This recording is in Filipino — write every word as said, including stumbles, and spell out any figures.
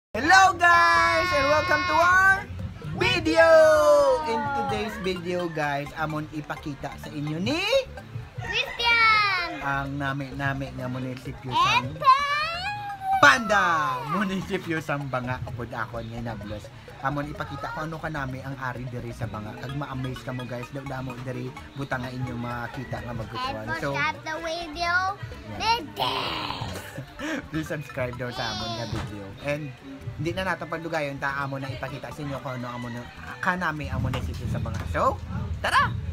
Hello guys and welcome to our video. In today's video guys, amon ipakita sa inyo ni Christian ang nami-nami nga munisipyo sa Panda munisipyo sa Banga upod ako ni Nablos. Amon ipakita ko ano ka nami ang ari diri sa Banga. Kag ma-amaze ka mo guys, daw damo diri butang nga inyo makita nga magustuhan. and So start the video yeah. please subscribe daw sa amon nga video. And hindi na nato pagdugayon ta amo na ipakita sa inyo kung ano amo na kanami ang munisipyo sa Banga. So, tara!